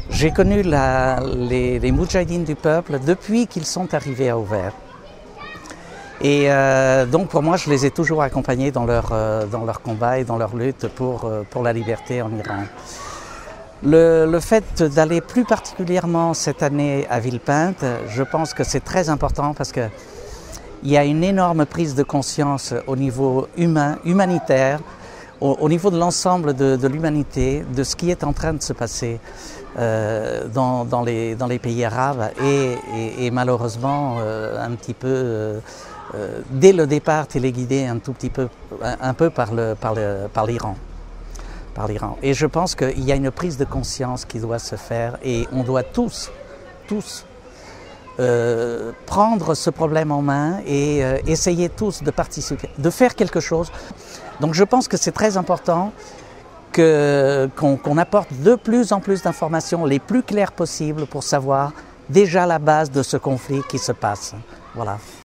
J'ai connu les Moudjahidines du peuple depuis qu'ils sont arrivés à Auvers. Et donc pour moi, je les ai toujours accompagnés dans leur combat et dans leur lutte pour la liberté en Iran. Le fait d'aller plus particulièrement cette année à Villepinte, je pense que c'est très important parce que il y a une énorme prise de conscience au niveau humanitaire, au niveau de l'ensemble de l'humanité, de ce qui est en train de se passer dans les pays arabes et malheureusement un petit peu dès le départ téléguidé un peu par l'Iran. Et je pense qu'il y a une prise de conscience qui doit se faire et on doit tous prendre ce problème en main et essayer tous de participer, de faire quelque chose. Donc je pense que c'est très important qu'on apporte de plus en plus d'informations les plus claires possibles pour savoir déjà la base de ce conflit qui se passe. Voilà.